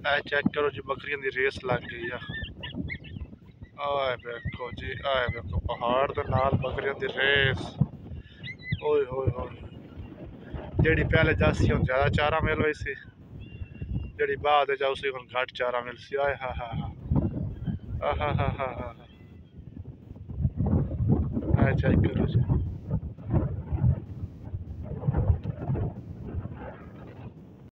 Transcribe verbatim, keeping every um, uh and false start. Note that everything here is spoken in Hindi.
ए चेक करो जी, बकरियों की रेस लग गई है। आए देखो जी, आए देखो पहाड़ के नाल बकरियों की रेस। ओए होए होए, जेड़ी पहले जासी हुन ज्यादा चारा मिल रही सी, जेड़ी बाद जाऊसी हुन घट चारा मिल सी। आए हा हा हा हा हा हा हा हा। चेक करो जी।